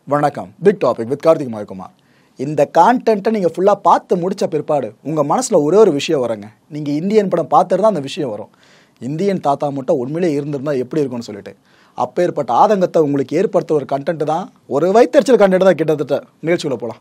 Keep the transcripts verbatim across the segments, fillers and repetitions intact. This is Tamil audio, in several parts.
வணக்கம். Big topic with Karthik Mayakumar. இந்த கான்டென்ட்டை நீங்கள் ஃபுல்லாக பார்த்து முடித்த பிற்பாடு உங்கள் மனசில் ஒரே ஒரு விஷயம் வருங்க. நீங்கள் இந்தியன் படம் பார்த்துட்டு தான் அந்த விஷயம் வரும். இந்தியன் தாத்தா மட்டும் உண்மையிலே இருந்திருந்தால் எப்படி இருக்கும்னு சொல்லிட்டு அப்பேற்பட்ட ஆதங்கத்தை உங்களுக்கு ஏற்படுத்த ஒரு கண்டென்ட் தான், ஒரு வைத்தறிச்சல் கண்டென்ட் தான். கிட்டத்தட்ட நிகழ்ச்சிக்குள்ள போகலாம்.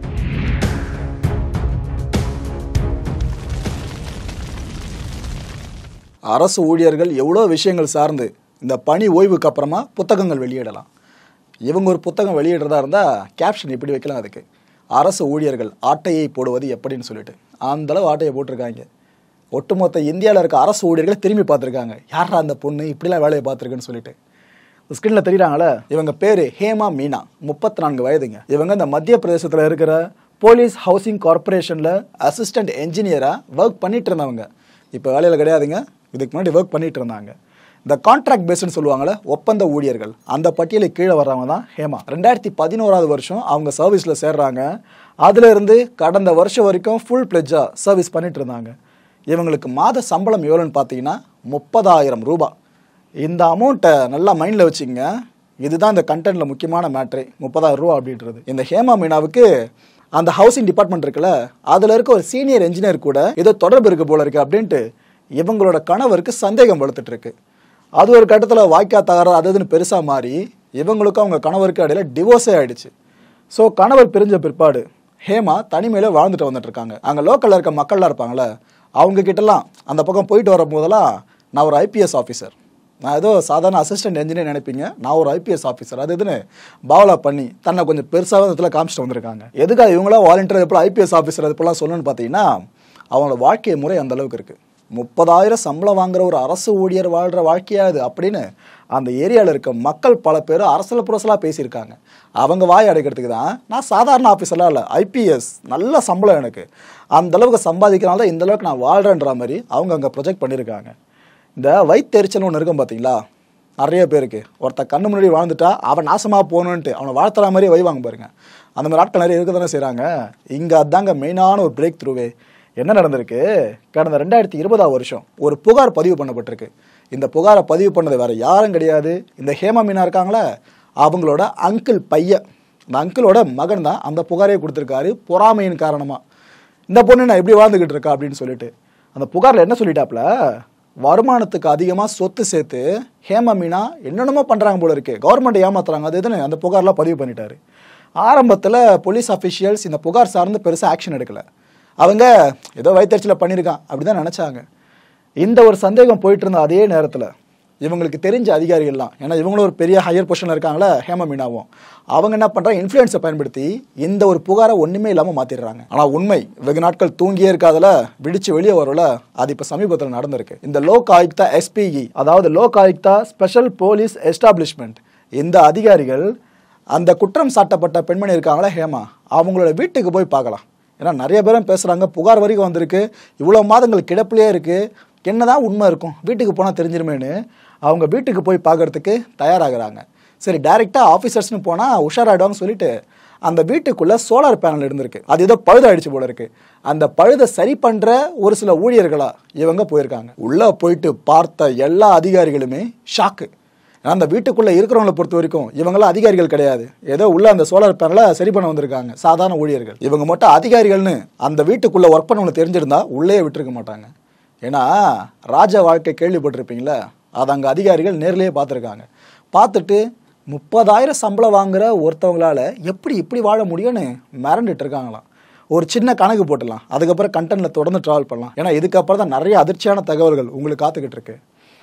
அரசு ஊழியர்கள் எவ்வளோ விஷயங்கள் சார்ந்து இந்த பணி ஓய்வுக்கு அப்புறமா புத்தகங்கள் வெளியிடலாம். இவங்க ஒரு புத்தகம் வெளியிடுறதா இருந்தால் கேப்ஷன் எப்படி வைக்கலாம், அதுக்கு அரசு ஊழியர்கள் ஆட்டையை போடுவது எப்படின்னு சொல்லிட்டு அந்தளவு ஆட்டையை போட்டிருக்காங்க. ஒட்டுமொத்த இந்தியாவில் இருக்க அரசு ஊழியர்களை திரும்பி பார்த்துருக்காங்க. யாரா அந்த பொண்ணு இப்படிலாம் வேலையை பார்த்துருக்குன்னு சொல்லிட்டு. ஸ்க்ரீனில் தெரியுறாங்களே, இவங்க பேர் ஹேமா மீனா, முப்பத்தி நான்கு வயதுங்க. இவங்க இந்த மத்திய பிரதேசத்தில் இருக்கிற போலீஸ் ஹவுசிங் கார்பரேஷனில் அசிஸ்டன்ட் என்ஜினியராக ஒர்க் பண்ணிட்டு இருந்தவங்க. இப்போ வேலையில் கிடையாதுங்க, இதுக்கு முன்னாடி ஒர்க் பண்ணிட்டு இருந்தாங்க. இந்த கான்ட்ராக்ட் பேஸ்ன்னு சொல்லுவாங்கள்ல, ஒப்பந்த ஊழியர்கள், அந்த பட்டியலுக்கு கீழே வர்றவங்க தான் ஹேமா. ரெண்டாயிரத்தி பதினோராவது வருஷம் அவங்க சர்வீஸில் சேர்றாங்க. அதுலேருந்து கடந்த வருஷம் வரைக்கும் ஃபுல் பிளெஜ்ஜாக சர்வீஸ் பண்ணிட்டு இருந்தாங்க. இவங்களுக்கு மாத சம்பளம் எவ்வளோன்னு பார்த்தீங்கன்னா முப்பதாயிரம் ரூபாய். இந்த அமௌண்ட்டை நல்லா மைண்டில் வச்சுங்க. இதுதான் இந்த கண்டென்ட்டில் முக்கியமான மேட்ரே, முப்பதாயிரம் ரூபா அப்படின்றது. இந்த ஹேமா மீனாவுக்கு அந்த ஹவுசிங் டிபார்ட்மெண்ட் இருக்குல்ல, அதில் இருக்க ஒரு சீனியர் என்ஜினியர் கூட ஏதோ தொடர்பு இருக்கு போல இருக்கு அப்படின்ட்டு இவங்களோட கணவருக்கு சந்தேகம் வளர்த்துட்டு இருக்கு. அது ஒரு கட்டத்தில் வாய்க்கா தகராறு அது இதுன்னு பெருசாக மாறி இவங்களுக்கும் அவங்க கணவருக்கு இடையில டிவோர்ஸே ஆகிடுச்சு. ஸோ கணவர் பிரிஞ்ச பிற்பாடு ஹேமா தனிமையில் வாழ்ந்துட்டு வந்துட்டு இருக்காங்க. அங்கே லோக்கலில் இருக்க மக்கள்லாம் இருப்பாங்களே, அவங்க கிட்டலாம் அந்த பக்கம் போயிட்டு வரும் போதெல்லாம் நான் ஒரு ஐபிஎஸ் ஆஃபீஸர், நான் ஏதோ சாதாரண அசிஸ்டன்ட் என்ஜினியர் நினைப்பீங்க, நான் ஒரு ஐபிஎஸ் ஆஃபீஸர் அது இதுன்னு பாவலா பண்ணி தன்னை கொஞ்சம் பெருசாக இதில் காமிச்சிட்டு வந்திருக்காங்க. எதுக்காக இவங்களாம் வாலண்டியர் எப்போ ஐபிஎஸ் ஆஃபீஸர் அது இப்போலாம் சொல்லணும்னு பார்த்தீங்கன்னா, அவங்களோட வாழ்க்கை முறை அந்த அளவுக்கு இருக்குது. முப்பதாயிரம் சம்பளம் வாங்குற ஒரு அரசு ஊழியர் வாழ்கிற வாழ்க்கையாது அப்படின்னு அந்த ஏரியாவில் இருக்க மக்கள் பல பேர் அரசல புரசலாக பேசியிருக்காங்க. அவங்க வாய் அடைக்கிறதுக்கு தான், நான் சாதாரண ஆஃபீஸர்லாம் இல்லை, ஐபிஎஸ் நல்ல சம்பளம், எனக்கு அந்த அளவுக்கு சம்பாதிக்கிறனால தான் இந்த அளவுக்கு நான் வாழ்கிறேன்ற மாதிரி அவங்க அங்கே ப்ரொஜெக்ட் பண்ணியிருக்காங்க. இந்த வயிற்றெரிச்சல் ஒன்று இருக்கும் பார்த்தீங்களா, நிறைய பேருக்கு. ஒருத்த கண்ணு முன்னாடி வாழ்ந்துட்டா அவன் நாசமாக போகணுன்ட்டு அவனை வாழ்த்துற மாதிரியே வைவாங்க பாருங்க. அந்த மாதிரி ஆட்கள் நிறைய இருக்க தானே செய்கிறாங்க. இங்கே அதாங்க மெயினான ஒரு பிரேக் த்ரூவே. என்ன நடந்திருக்கு, கடந்த ரெண்டாயிரத்தி இருபதாம் வருஷம் ஒரு புகார் பதிவு பண்ணப்பட்டிருக்கு. இந்த புகாரை பதிவு பண்ணது வேற யாரும் கிடையாது, இந்த ஹேமா மீனா இருக்காங்களே அவங்களோட அங்கிள் பையன், இந்த அங்கிளோட மகன் தான் அந்த புகாரையே கொடுத்துருக்காரு. பொறாமையின் காரணமாக இந்த பொண்ணு நான் எப்படி வாழ்ந்துக்கிட்டு இருக்கா அப்படின்னு சொல்லிட்டு. அந்த புகாரில் என்ன சொல்லிட்டாப்புல, வருமானத்துக்கு அதிகமாக சொத்து சேர்த்து ஹேமா மீனா என்னென்னமோ பண்ணுறாங்க போல இருக்கு, கவர்மெண்ட் ஏமாத்துறாங்க அது இதுன்னு அந்த புகார்லாம் பதிவு பண்ணிட்டாரு. ஆரம்பத்தில் போலீஸ் அஃபிஷியல்ஸ் இந்த புகார் சார்ந்து பெருசாக ஆக்ஷன் எடுக்கலை. அவங்க ஏதோ வயிற்றுச்சல பண்ணியிருக்கான் அப்படி தான் நினச்சாங்க. இந்த ஒரு சந்தேகம் போயிட்டு இருந்த அதே நேரத்தில் இவங்களுக்கு தெரிஞ்ச அதிகாரிகள்லாம், ஏன்னா இவங்களும் ஒரு பெரிய ஹையர் பொசிஷனில் இருக்காங்களே ஹேமா மீனாவும், அவங்க என்ன பண்ணுறாங்க, இன்ஃப்ளூயன்ஸை பயன்படுத்தி இந்த ஒரு புகாரை ஒன்றுமே இல்லாமல் மாற்றிடுறாங்க. ஆனால் உண்மை வெகு நாட்கள் தூங்கியே இருக்காதுல, விடிச்சு வெளியே வரல, அது இப்போ சமீபத்தில் நடந்திருக்கு. இந்த லோக் ஆயுக்தா எஸ்பிஇ, அதாவது Lok Ayukta special police establishment, இந்த அதிகாரிகள் அந்த குற்றம் சாட்டப்பட்ட பெண்மணி இருக்காங்களே ஹேமா, அவங்களோட வீட்டுக்கு போய் பார்க்கலாம். ஏன்னா நிறைய பேரும் பேசுகிறாங்க, புகார் வரைக்கும் வந்திருக்கு, இவ்வளோ மாதங்கள் கிடப்பிலே இருக்குது, என்னதான் உண்மை இருக்கும், வீட்டுக்கு போனால் தெரிஞ்சிருமேனு அவங்க வீட்டுக்கு போய் பார்க்கறதுக்கு தயாராகிறாங்க. சரி, டைரெக்டாக ஆஃபீஸர்ஸ்னு போனால் உஷாராயிடுவாங்க சொல்லிட்டு அந்த வீட்டுக்குள்ளே சோலார் பேனல் இருந்திருக்கு, அது ஏதோ பழுதாயிடுச்சு போல இருக்குது. அந்த பழுதை சரி பண்ணுற ஒரு சில ஊழியர்களாக இவங்க போயிருக்காங்க. உள்ளே போயிட்டு பார்த்த எல்லா அதிகாரிகளுமே ஷாக்கு. அந்த வீட்டுக்குள்ளே இருக்கிறவங்களை பொறுத்த வரைக்கும் இவங்களாம் அதிகாரிகள் கிடையாது, ஏதோ உள்ள அந்த சோலார் பேனலை சரி பண்ண வந்திருக்காங்க, சாதாரண ஊழியர்கள். இவங்க மட்டும் அதிகாரிகள்னு அந்த வீட்டுக்குள்ளே ஒர்க் பண்ணவங்களை தெரிஞ்சிருந்தா உள்ளே விட்டுருக்க மாட்டாங்க. ஏன்னா ராஜ வாழ்க்கை கேள்விப்பட்டிருப்பீங்களே, அது அங்கே அதிகாரிகள் நேர்லேயே பார்த்துருக்காங்க. பார்த்துட்டு முப்பதாயிரம் சம்பளம் வாங்குற ஒருத்தவங்களால எப்படி இப்படி வாழ முடியும்னு மிரண்டுட்டு இருக்காங்களாம். ஒரு சின்ன கணக்கு போட்டுடலாம், அதுக்கப்புறம் கண்டென்ட்டில் தொடர்ந்து ட்ராவல் பண்ணலாம். ஏன்னா இதுக்கப்புறம் தான் நிறைய அதிர்ச்சியான தகவல்கள் உங்களுக்கு காத்துக்கிட்டு இருக்கு.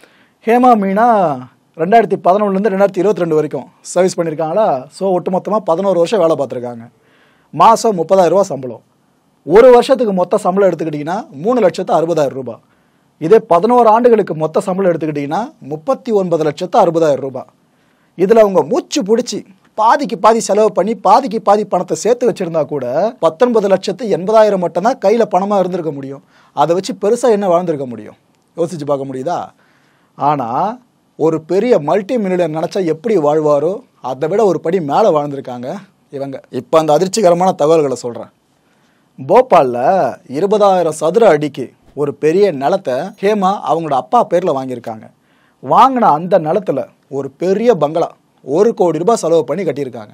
ஹேமா மீனா ரெண்டாயிரத்தி பதினொன்றுலேருந்து ரெண்டாயிரத்தி இருபத்தி ரெண்டு வரைக்கும் சர்வீஸ் பண்ணியிருக்காங்களா. ஸோ ஒட்டுமொத்தமாக பதினோரு வருஷம் வேலை பார்த்துருக்காங்க. மாதம் முப்பதாயிரம் ரூபா சம்பளம். ஒரு வருஷத்துக்கு மொத்த சம்பளம் எடுத்துக்கிட்டிங்கன்னா மூணு லட்சத்து அறுபதாயிரம் ரூபாய். இதே பதினோரு ஆண்டுகளுக்கு மொத்த சம்பளம் எடுத்துக்கிட்டிங்கன்னா முப்பத்தி ஒன்பது லட்சத்து அறுபதாயிரம் ரூபாய். இதில் அவங்க மூச்சு பிடிச்சி பாதிக்கு பாதி செலவு பண்ணி பாதிக்கு பாதி பணத்தை சேர்த்து வச்சுருந்தா கூட பத்தொன்பது லட்சத்து எண்பதாயிரம் மட்டும்தான் கையில் பணமாக இருந்திருக்க முடியும். அதை வச்சு பெருசாக என்ன வாழ்ந்துருக்க முடியும், யோசிச்சு பார்க்க முடியுதா? ஆனால் ஒரு பெரிய மல்டி மில்லியனர் நினச்சா எப்படி வாழ்வாரோ அதை விட ஒரு படி மேலே வாழ்ந்திருக்காங்க இவங்க. இப்போ அந்த அதிர்ச்சிகரமான தகவல்களை சொல்கிறேன். போபாலில் இருபதாயிரம் சதுர அடிக்கு ஒரு பெரிய நிலத்தை ஹேமா அவங்களோட அப்பா பேரில் வாங்கியிருக்காங்க. வாங்கின அந்த நிலத்தில் ஒரு பெரிய பங்களா ஒரு கோடி ரூபாய் செலவு பண்ணி கட்டியிருக்காங்க.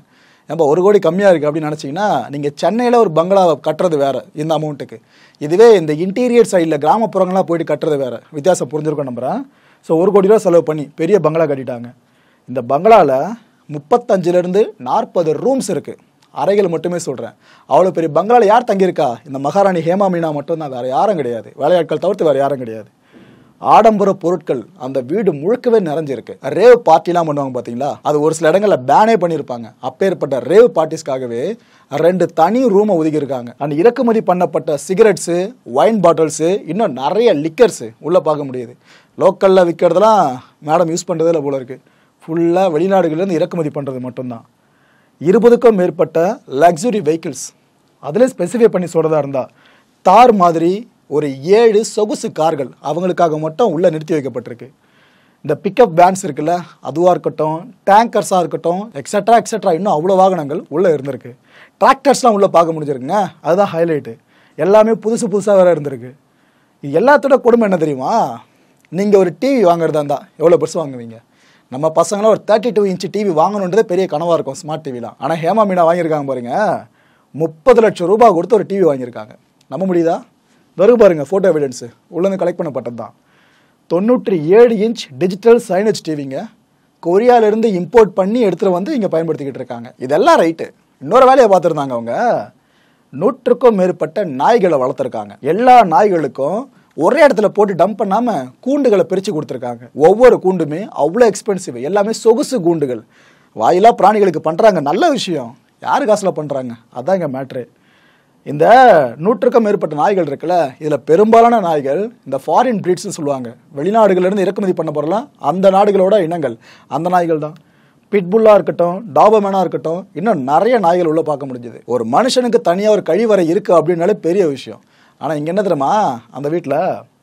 ஏன்பா ஒரு கோடி கம்மியாக இருக்குது அப்படின்னு நினச்சிங்கன்னா நீங்கள் சென்னையில் ஒரு பங்களாவை கட்டுறது வேறு இந்த அமௌண்ட்டுக்கு. இதுவே இந்த இன்டீரியர் சைடில் கிராமப்புறங்களாக போயிட்டு கட்டுறது வேறு. வித்தியாசம் புரிஞ்சிருக்கோம் நம்புகிறேன். ஸோ ஒரு கோடி ரூபா செலவு பண்ணி பெரிய பங்களா கட்டிட்டாங்க. இந்த பங்களாவில் முப்பத்தஞ்சிலேருந்து நாற்பது ரூம்ஸ் இருக்குது. அறைகள் மட்டுமே சொல்கிறேன். அவ்வளோ பெரிய பங்களாவில் யார் தங்கியிருக்கா? இந்த மகாராணி ஹேமா மீனா மட்டும்தான், வேறு யாரும் கிடையாது. வேலையாட்கள் தவிர்த்து வேறு யாரும் கிடையாது. ஆடம்பர பொருட்கள் அந்த வீடு முழுக்கவே நிறைஞ்சிருக்கு. ரேவ் பார்ட்டிலாம் பண்ணுவாங்க பார்த்தீங்களா, அது ஒரு சில இடங்களில் பேனே பண்ணியிருப்பாங்க. அப்பேற்பட்ட ரேவ் பார்ட்டிஸ்க்காகவே ரெண்டு தனி ரூமை ஒதுக்கியிருக்காங்க. அண்ட் இறக்குமதி பண்ணப்பட்ட சிகரெட்ஸு, ஒயின் பாட்டில்ஸு, இன்னும் நிறைய லிக்கர்ஸு உள்ளே பார்க்க முடியுது. லோக்கலில் விற்கிறதுலாம் மேடம் யூஸ் பண்ணுறதில்ல போல இருக்குது. ஃபுல்லாக வெளிநாடுகள்லேருந்து இறக்குமதி பண்ணுறது மட்டும்தான். இருபதுக்கும் மேற்பட்ட லக்ஸுரி வெஹிக்கிள்ஸ், அதிலே ஸ்பெசிஃபை பண்ணி சொல்கிறதா இருந்தால் தார் மாதிரி ஒரு ஏழு சொகுசு கார்கள் அவங்களுக்காக மட்டும் உள்ளே நிறுத்தி வைக்கப்பட்டிருக்கு. இந்த பிக்கப் வேன்ஸ் இருக்குல்ல, அதுவாக இருக்கட்டும், டேங்கர்ஸாக இருக்கட்டும், எக்ஸட்ரா எக்ஸட்ரா இன்னும் அவ்வளோ வாகனங்கள் உள்ளே இருந்திருக்கு. டிராக்டர்ஸ்லாம் உள்ளே பார்க்க முடிஞ்சிருக்குங்க. அதுதான் ஹைலைட்டு. எல்லாமே புதுசு புதுசாக வேறு இருந்திருக்கு. இது எல்லாத்தோட கொடுமை என்ன தெரியுமா? நீங்கள் ஒரு டிவி வாங்குறதா இருந்தால் எவ்வளோ பெருசு வாங்குவீங்க? நம்ம பசங்களாம் ஒரு தேர்ட்டி டூ இன்ச்சு டிவி வாங்கணுன்றதே பெரிய கனவாக இருக்கும், ஸ்மார்ட் டிவிலாம். ஆனால் ஹேமா மீனா வாங்கியிருக்காங்க பாருங்க, முப்பது லட்சம் ரூபாய் கொடுத்து ஒரு டிவி வாங்கியிருக்காங்க. நம்ப முடியுதா? வெறும் பாருங்க, ஃபோட்டோ எவிடன்ஸு உள்ளேருந்து கலெக்ட் பண்ணப்பட்டது தான். தொண்ணூற்றி ஏழு இன்ச் டிஜிட்டல் சைனேஜ் டிவிங்க கொரியாவிலேருந்து இம்போர்ட் பண்ணி எடுத்துகிட்டு வந்து இங்கே பயன்படுத்திக்கிட்டு இருக்காங்க. இதெல்லாம் ரைட்டு. இன்னொரு வேலையை பார்த்துருந்தாங்க அவங்க. நூற்றுக்கும் மேற்பட்ட நாய்களை வளர்த்துருக்காங்க. எல்லா நாய்களுக்கும் ஒரே இடத்துல போட்டு டம்ப் பண்ணாமல் கூண்டுகளை பிரித்து கொடுத்துருக்காங்க. ஒவ்வொரு கூண்டுமே அவ்வளோ எக்ஸ்பென்சிவ். எல்லாமே சொகுசு கூண்டுகள். வாயிலா பிராணிகளுக்கு பண்ணுறாங்க, நல்ல விஷயம். யார் காசில் பண்ணுறாங்க? அதான் இங்கே மேட்ரு. இந்த நூற்றுக்கும் மேற்பட்ட நாய்கள் இருக்குல்ல, இதில் பெரும்பாலான நாய்கள் இந்த ஃபாரின் ப்ரீட்ஸ்னு சொல்லுவாங்க. வெளிநாடுகளிலிருந்து இறக்குமதி பண்ண போகிறலாம் அந்த நாடுகளோட இனங்கள், அந்த நாய்கள் தான். பிட்புல்லாக இருக்கட்டும், டாபர்மேனாக இருக்கட்டும், இன்னும் நிறைய நாய்கள் உள்ளே பார்க்க முடிஞ்சுது. ஒரு மனுஷனுக்கு தனியாக ஒரு கழிவறை இருக்குது அப்படின்னாலே பெரிய விஷயம். ஆனால் இங்கே என்ன தெரியுமா, அந்த வீட்டில்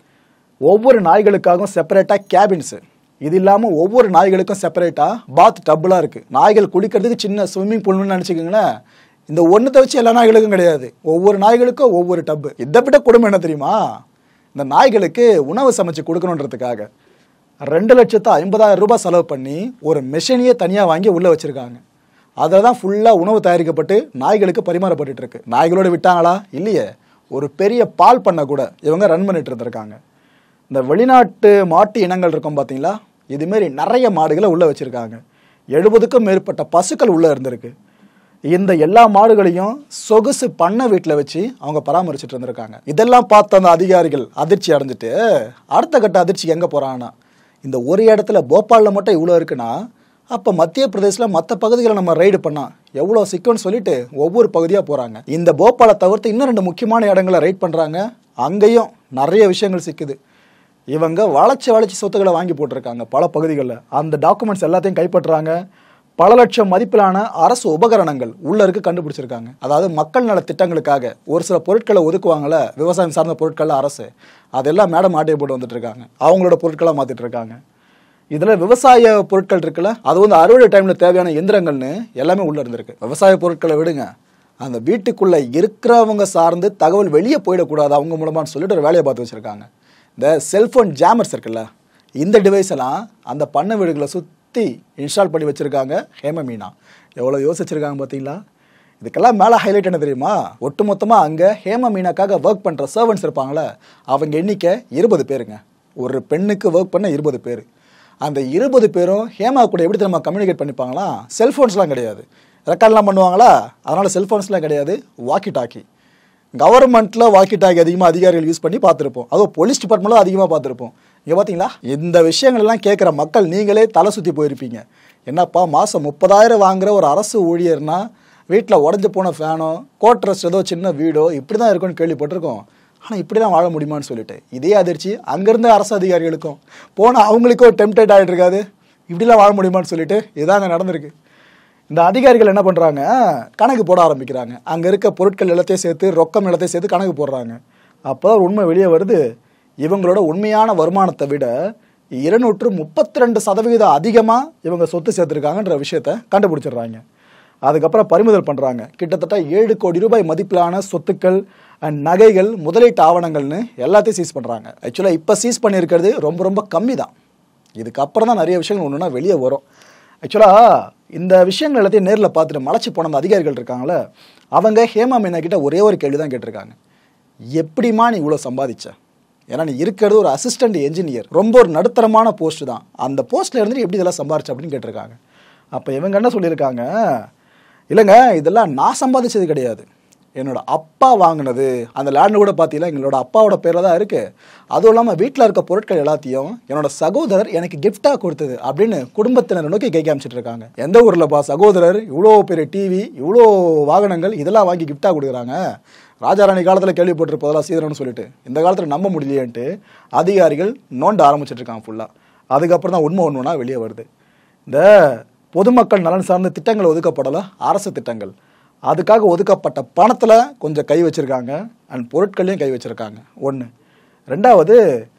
ஒவ்வொரு நாய்களுக்காகவும் செப்பரேட்டாக கேபின்ஸு, இது இல்லாமல் ஒவ்வொரு நாய்களுக்கும் செப்பரேட்டாக பாத் டப்புலாம் இருக்குது. நாய்கள் குளிக்கிறதுக்கு சின்ன ஸ்விம்மிங் பூல்னு நினச்சிக்கோங்களேன். இந்த ஒன்றத்தை வச்சு எல்லா நாய்களுக்கும் கிடையாது, ஒவ்வொரு நாய்களுக்கும் ஒவ்வொரு டப்பு. இதை விட கொடுமை என்ன தெரியுமா, இந்த நாய்களுக்கு உணவு சமைச்சு கொடுக்கணுன்றதுக்காக ரெண்டு லட்சத்து ஐம்பதாயிரம் ரூபாய் செலவு பண்ணி ஒரு மெஷினையே தனியாக வாங்கி உள்ளே வச்சுருக்காங்க. அதில் தான் ஃபுல்லாக உணவு தயாரிக்கப்பட்டு நாய்களுக்கு பரிமாறப்பட்டு இருக்கு. நாய்களோடு விட்டாங்களா? இல்லையே. ஒரு பெரிய பால் பண்ணை கூட இவங்க ரன் பண்ணிட்டு இருந்திருக்காங்க. இந்த வெளிநாட்டு மாட்டு இனங்கள் இருக்கும் பார்த்தீங்களா, இதுமாரி நிறைய மாடுகளை உள்ளே வச்சுருக்காங்க. எழுபதுக்கும் மேற்பட்ட பசுக்கள் உள்ளே இருந்திருக்கு. இந்த எல்லா மாடுகளையும் சொகுசு பண்ணை வீட்டில் வச்சு அவங்க பராமரிச்சுட்டு இருந்திருக்காங்க. இதெல்லாம் பார்த்த அந்த அதிகாரிகள் அதிர்ச்சி அடைஞ்சிட்டு அடுத்த கட்ட அதிர்ச்சிக்கு எங்கே போகிறாங்கன்னா, இந்த ஒரு இடத்துல போபாலில் மட்டும் இவ்வளோ இருக்குன்னா அப்போ மத்திய பிரதேசில் மற்ற பகுதிகளை நம்ம ரைடு பண்ணால் எவ்வளோ சிக்குன்னு சொல்லிட்டு ஒவ்வொரு பகுதியாக போகிறாங்க. இந்த போபாலை தவிர்த்து இன்னும் ரெண்டு முக்கியமான இடங்களை ரைட் பண்ணுறாங்க. அங்கேயும் நிறைய விஷயங்கள் சிக்குது. இவங்க வளைச்சி வளைச்சி சொத்துக்களை வாங்கி போட்டிருக்காங்க பல பகுதிகளில். அந்த டாக்குமெண்ட்ஸ் எல்லாத்தையும் கைப்பற்றுறாங்க. பல லட்சம் மதிப்பிலான அரசு உபகரணங்கள் உள்ள இருக்கு கண்டுபிடிச்சிருக்காங்க. அதாவது மக்கள் நல திட்டங்களுக்காக ஒரு சில பொருட்களை ஒதுக்குவாங்கள்ல, விவசாயம் சார்ந்த பொருட்கள் அரசு, அதெல்லாம் மேடம் ஆட்டையை போட்டு வந்துட்டு இருக்காங்க. அவங்களோட பொருட்களாக மாற்றிட்டு இருக்காங்க. இதில் விவசாய பொருட்கள் இருக்குல்ல, அது வந்து அறுவடை டைமில் தேவையான எந்திரங்கள்னு எல்லாமே உள்ளே இருந்திருக்கு. விவசாய பொருட்களை விடுங்க, அந்த வீட்டுக்குள்ளே இருக்கிறவங்க சார்ந்து தகவல் வெளியே போயிடக்கூடாது அவங்க மூலமானு சொல்லிட்டு ஒரு வேலையை பார்த்து வச்சுருக்காங்க. இந்த செல்ஃபோன் ஜாமர்ஸ் இருக்குல்ல, இந்த டிவைஸ் எல்லாம் அந்த பண்ணை வீடுகளை சுற்றி இன்ஸ்டால் பண்ணி வச்சுருக்காங்க ஹேமா மீனா. எவ்வளோ யோசிச்சிருக்காங்க பார்த்தீங்களா? இதுக்கெல்லாம் மேலே ஹைலைட் என்ன தெரியுமா, ஒட்டு மொத்தமாக அங்கே ஹேமா மீனாக்காக ஒர்க் பண்ணுற சர்வன்ட்ஸ் இருப்பாங்களே, அவங்க எண்ணிக்கை இருபது பேருங்க. ஒரு பெண்ணுக்கு ஒர்க் பண்ண இருபது பேர். அந்த இருபது பேரும் ஹேமா கூட எப்படி நம்ம கம்யூனிகேட் பண்ணிப்பாங்களா? செல்ஃபோன்ஸ்லாம் கிடையாது. ரெக்கார்ட்லாம் பண்ணுவாங்களா? அதனால் செல்ஃபோன்ஸ்லாம் கிடையாது. Walkie talkie. கவர்மெண்ட்டில் வாக்கி டாக்கி அதிகமாக அதிகாரிகள் யூஸ் பண்ணி பார்த்துருப்போம். அதுவும் போலீஸ் டிபார்ட்மெண்ட்டில் அதிகமாக பார்த்துருப்போம். இங்கே பார்த்தீங்களா, இந்த விஷயங்கள்லாம் கேட்குற மக்கள் நீங்களே தலை சுற்றி போயிருப்பீங்க. என்னப்பா மாதம் முப்பதாயிரம் வாங்குகிற ஒரு அரசு ஊழியர்னா வீட்டில் உடஞ்சி போன ஃபேனோ கோட்ரஸ் ஏதோ சின்ன வீடோ இப்படி தான் இருக்குன்னு கேள்விப்பட்டிருக்கோம். ஆனால் இப்படி தான் வாழ முடியுமான்னு சொல்லிட்டு இதே அதிர்ச்சி அங்கேருந்து அரசு அதிகாரிகளுக்கும் போனால் அவங்களுக்கும் டெம்ப்டேட் ஆகிட்டு இருக்காது. இப்படிலாம் வாழ முடியுமான்னு சொல்லிட்டு இதாங்க நடந்திருக்கு. இந்த அதிகாரிகள் என்ன பண்ணுறாங்க, கணக்கு போட ஆரம்பிக்கிறாங்க. அங்கே இருக்க பொருட்கள் எல்லாத்தையும் சேர்த்து ரொக்கம் எல்லாத்தையும் சேர்த்து கணக்கு போடுறாங்க. அப்போ தான் உண்மை வெளியே வருது. இவங்களோட உண்மையான வருமானத்தை விட இருநூற்று முப்பத்தி ரெண்டு சதவீதம் அதிகமாக இவங்க சொத்து சேர்த்துருக்காங்கன்ற விஷயத்த கண்டுபிடிச்சிடுறாங்க. அதுக்கப்புறம் பறிமுதல் பண்ணுறாங்க. கிட்டத்தட்ட ஏழு கோடி ரூபாய் மதிப்பிலான சொத்துக்கள் அண்ட் நகைகள், முதலீட்டு ஆவணங்கள்னு எல்லாத்தையும் சீஸ் பண்ணுறாங்க. ஆக்சுவலாக இப்போ சீஸ் பண்ணியிருக்கிறது ரொம்ப ரொம்ப கம்மி தான். இதுக்கப்புறம் தான் நிறைய விஷயங்கள் ஒன்றுனா வெளியே வரும். ஆக்சுவலாக இந்த விஷயங்கள் எல்லாத்தையும் நேரில் பார்த்துட்டு மலைச்சு போன அந்த அதிகாரிகள் இருக்காங்களே, அவங்க ஹேமா மீனா கிட்ட ஒரே ஒரு கேள்வி தான் கேட்டிருக்காங்க. எப்படிமா நீ இவ்வளோ சம்பாதிச்ச? ஏன்னா நீ இருக்கிறது ஒரு அசிஸ்டன்ட் என்ஜினியர், ரொம்ப ஒரு நடுத்தரமான போஸ்ட் தான். அந்த போஸ்ட்டில் இருந்து எப்படி இதெல்லாம் சம்பாதிச்ச அப்படின்னு கேட்டிருக்காங்க. அப்போ இவங்க என்ன சொல்லியிருக்காங்க, இல்லைங்க இதெல்லாம் நான் சம்பாதிச்சது கிடையாது, என்னோட அப்பா வாங்கினது. அந்த லேண்டு கூட பார்த்தீங்கன்னா எங்களோட அப்பாவோட பேரில் தான் இருக்குது. அதுவும் இல்லாமல் வீட்டில் இருக்க பொருட்கள் எல்லாத்தையும் என்னோட சகோதரர் எனக்கு கிஃப்டாக கொடுத்தது அப்படின்னு குடும்பத்தினர் நோக்கி கை காமிச்சிட்டு இருக்காங்க. எந்த ஊரில்ப்பா சகோதரர் இவ்வளோ பெரிய டிவி, இவ்வளோ வாகனங்கள் இதெல்லாம் வாங்கி கிஃப்டாக கொடுக்குறாங்க? ராஜாராணி காலத்தில் கேள்விப்பட்டிருப்பதெல்லாம் சீதனம்னு சொல்லிட்டு இந்த காலத்தில் நம்ப முடியலையேன்ட்டு அதிகாரிகள் நோண்ட ஆரம்பிச்சிட்டு இருக்காங்க ஃபுல்லாக. அதுக்கப்புறம் தான் உண்மை ஒன்றுனா வெளியே வருது. இந்த பொதுமக்கள் நலன் சார்ந்த திட்டங்கள் ஒதுக்கப்படலை, அரசு திட்டங்கள், அதுக்காக ஒதுக்கப்பட்ட பணத்தில் கொஞ்சம் கை வச்சுருக்காங்க, அண்ட் பொருட்களையும் கை வச்சுருக்காங்க. ஒன்று. ரெண்டாவது,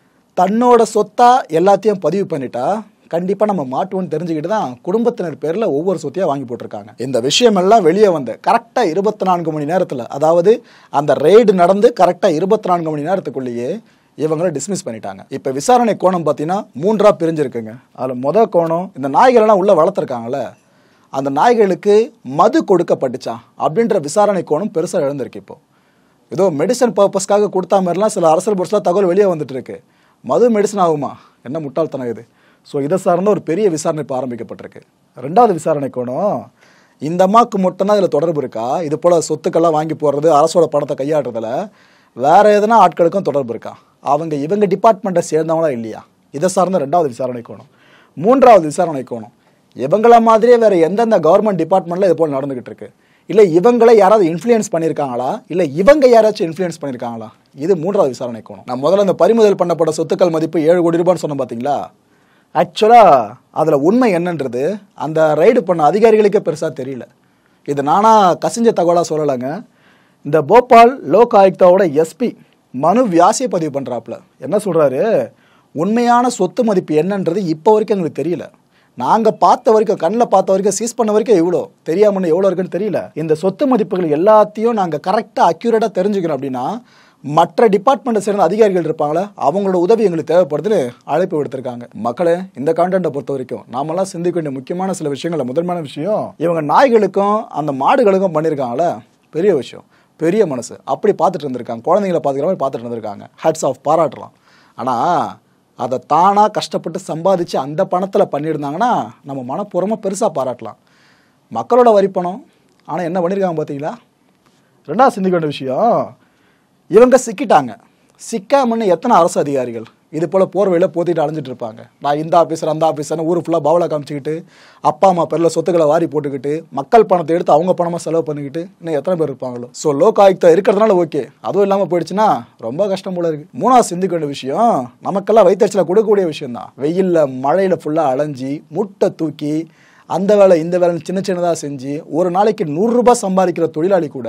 தன்னோட சொத்தாக எல்லாத்தையும் பதிவு பண்ணிட்டா கண்டிப்பாக நம்ம மாட்டுவோன்னு தெரிஞ்சுக்கிட்டு தான் குடும்பத்தினர் பேரில் ஒவ்வொரு சொத்தையாக வாங்கி போட்டிருக்காங்க. இந்த விஷயமெல்லாம் வெளியே வந்து கரெக்டாக இருபத்தி நான்கு மணி நேரத்தில், அதாவது அந்த ரெய்டு நடந்து கரெக்டாக இருபத்தி நான்கு மணி நேரத்துக்குள்ளேயே இவங்களை டிஸ்மிஸ் பண்ணிட்டாங்க. இப்போ விசாரணை கோணம் பார்த்தீங்கன்னா மூன்றாக பிரிஞ்சிருக்குங்க. அதில் மொதல் கோணம், இந்த நாய்களெல்லாம் உள்ளே வளர்த்துருக்காங்களே, அந்த நாய்களுக்கு மது கொடுக்கப்பட்டுச்சா அப்படின்ற விசாரணை கோணம் பெருசாக எழுந்திருக்கு. இப்போ ஏதோ மெடிசன் பர்பஸ்க்காக கொடுத்தா மாதிரிலாம் சில அரசியல் போர்ட்ஸில் தகவல் வெளியே வந்துட்டு இருக்கு. மது மெடிசன் ஆகுமா? என்ன முட்டாள்தனம் இது! ஸோ இதை சார்ந்த ஒரு பெரிய விசாரணை இப்போ ஆரம்பிக்கப்பட்டிருக்கு. ரெண்டாவது விசாரணை கோணம், இந்த அம்மாவுக்கு மட்டும்தான் இதில் தொடர்பு இருக்கா? இது போல் சொத்துக்கெல்லாம் வாங்கி போடுறது, அரசோட பணத்தை கையாடுறதுல வேற எதனா ஆட்களுக்கும் தொடர்பு இருக்கா? அவங்க இவங்க டிபார்ட்மெண்ட்டை சேர்ந்தவங்களா இல்லையா? இதை சார்ந்த ரெண்டாவது விசாரணை கோணம். மூன்றாவது விசாரணை கோணம், இவங்கள மாதிரியே வேற எந்தெந்த கவர்மெண்ட் டிபார்ட்மெண்ட்ல இது போல் நடந்துகிட்டு இருக்கு, இல்லை இவங்களை யாராவது இன்ஃப்ளூயன்ஸ் பண்ணியிருக்காங்களா, இல்லை இவங்க யாராச்சும் இன்ஃப்ளூயன்ஸ் பண்ணியிருக்காங்களா? இது மூன்றாவது விசாரணை கோணம். நான் முதல்ல இந்த பறிமுதல் பண்ணப்பட்ட சொத்துக்கள் மதிப்பு ஏழு கோடி ரூபான்னு சொன்னேன் பார்த்தீங்களா? ஆக்சுவலாக அதில் உண்மை என்னன்றது அந்த ரைடு பண்ண அதிகாரிகளுக்கே பெருசாக தெரியல. இது நானாக கசிஞ்ச தகவலாக சொல்லலைங்க. இந்த போபால் லோக் ஆயுக்தாவோட எஸ்பி மனு வியாசியை பதிவு பண்ணுறாப்புல என்ன சொல்கிறாரு, உண்மையான சொத்து மதிப்பு என்னன்றது இப்போ வரைக்கும் எங்களுக்கு தெரியல. நாங்கள் பார்த்த வரைக்கும், கண்ணில் பார்த்த வரைக்கும், சீஸ் பண்ண வரைக்கும் எவ்வளோ தெரியாமல் எவ்வளோ இருக்குன்னு தெரியல. இந்த சொத்து மதிப்புகள் எல்லாத்தையும் நாங்கள் கரெக்டாக அக்யூரேட்டாக தெரிஞ்சுக்கணும் அப்படின்னா மற்ற டிபார்ட்மெண்ட்டை சேர்ந்த அதிகாரிகள் இருப்பாங்களே, அவங்களோட உதவி எங்களுக்கு தேவைப்படுதுன்னு அழைப்பு விடுத்திருக்காங்க. மக்களே, இந்த கான்டென்ட்டை பொறுத்த வரைக்கும் நாமெல்லாம் சிந்திக்க வேண்டிய முக்கியமான சில விஷயங்கள், முதன்மையான விஷயம், இவங்க நாய்களுக்கும் அந்த மாடுகளுக்கும் பண்ணியிருக்காங்களே, பெரிய விஷயம், பெரிய மனசு. அப்படி பார்த்துட்டு இருந்திருக்காங்க, குழந்தைங்களை பார்த்துக்கிற மாதிரி பார்த்துட்டு இருந்திருக்காங்க. ஹேட்ஸ் ஆஃப், பாராட்டலாம். ஆனால் அதை தானாக கஷ்டப்பட்டு சம்பாதிச்சு அந்த பணத்தில் பண்ணியிருந்தாங்கன்னா நம்ம மனப்பூர்வமாக பெருசாக பாராட்டலாம். மக்களோட வரி பணம், ஆனால் என்ன பண்ணியிருக்காங்க பார்த்தீங்களா? ரெண்டாவது சிந்திக்க வேண்டிய விஷயம், இவங்க சிக்கிட்டாங்க. சிக்காமன்னு எத்தனை அரசு அதிகாரிகள் இது போல் போர்வையில் போத்திட்டு அலைஞ்சிட்டு இருப்பாங்க. நான் இந்த ஆஃபீஸர் அந்த ஆஃபீஸர்னு ஊர் ஃபுல்லாக பவலை காமிச்சிக்கிட்டு, அப்பா அம்மா பேரில் சொத்துக்களை வாரி போட்டுக்கிட்டு, மக்கள் பணத்தை எடுத்து அவங்க பணமாக செலவு பண்ணிக்கிட்டு இன்னும் எத்தனை பேர் இருப்பாங்களோ. ஸோ லோக் ஆயுக்தா இருக்கிறதுனால ஓகே, அதுவும் இல்லாமல் போயிடுச்சுன்னா ரொம்ப கஷ்டம் போல இருக்குது. மூணாவது சிந்திக்க வேண்டிய விஷயம், நமக்கெல்லாம் வயிற்றுச்சலை கொடுக்கக்கூடிய விஷயம் தான். வெயிலில் மழையில் ஃபுல்லாக அலைஞ்சி முட்டை தூக்கி அந்த வேலை இந்த வேலை சின்ன சின்னதாக செஞ்சு ஒரு நாளைக்கு நூறுரூபா சம்பாதிக்கிற தொழிலாளி கூட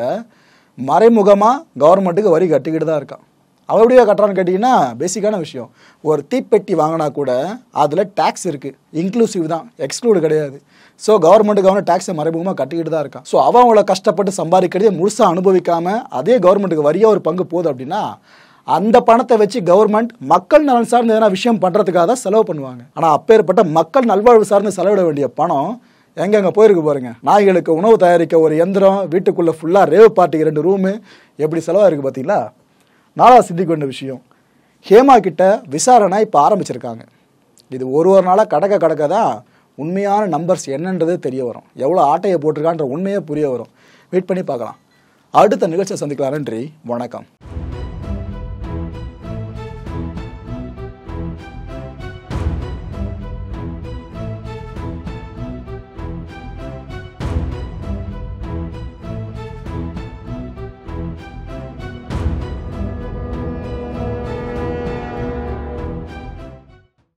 மறைமுகமாக கவர்மெண்ட்டுக்கு வரி கட்டிக்கிட்டு தான் இருக்கான். அவன் எப்படியோ கட்டுறான்னு கேட்டிங்கன்னா பேசிக்கான விஷயம், ஒரு தீப்பெட்டி வாங்கினா கூட அதில் டேக்ஸ் இருக்குது, இன்க்ளூசிவ் தான், எக்ஸ்க்ளூடு கிடையாது. ஸோ கவர்மெண்ட்டுக்கு அவனை டேக்ஸை மறைமுகமாக கட்டிக்கிட்டு தான் இருக்கான். ஸோ அவன் அவங்கள கஷ்டப்பட்டு சம்பாதிக்கிறதே முழுசாக அனுபவிக்காமல் அதே கவர்மெண்ட்டுக்கு வரியாக ஒரு பங்கு போகுது அப்படின்னா அந்த பணத்தை வச்சு கவர்மெண்ட் மக்கள் நலன் சார்ந்து எதனா விஷயம் பண்ணுறதுக்காக தான் செலவு பண்ணுவாங்க. ஆனால் அப்பேற்பட்ட மக்கள் நல்வாழ்வு சார்ந்து செலவிட வேண்டிய பணம் எங்கெங்கே போயிருக்கு பாருங்க. நாய்களுக்கு உணவு தயாரிக்க ஒரு எந்திரம், வீட்டுக்குள்ளே ஃபுல்லாக ரேவ் பார்ட்டிக்கு ரெண்டு ரூமு, எப்படி செலவாக இருக்குது பார்த்தீங்களா? நாலாவது சிந்திக்க வேண்டிய விஷயம், ஹேமா கிட்ட விசாரணை இப்போ ஆரம்பிச்சிருக்காங்க. இது ஒரு ஒரு நாளாக கடக்க கடக்க தான் உண்மையான நம்பர்ஸ் என்னன்றதே தெரிய வரும், எவ்வளோ ஆட்டையை போட்டிருக்கான்ற உண்மையே புரிய வரும். வெயிட் பண்ணி பார்க்கலாம். அடுத்த நிகழ்ச்சியை சந்திக்கலாம். நன்றி, வணக்கம்.